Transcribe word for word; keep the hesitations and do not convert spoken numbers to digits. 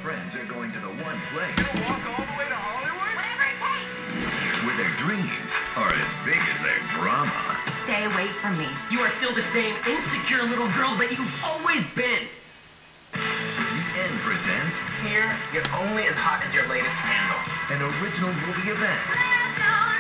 friends are going to the one place Gonna walk all the way to Hollywood? Whatever it takes. where their dreams are as big as their drama. Stay away from me. You are still the same insecure little girl that you've always been. The End presents Here, you're only as hot as your latest candle. an original movie event Let's go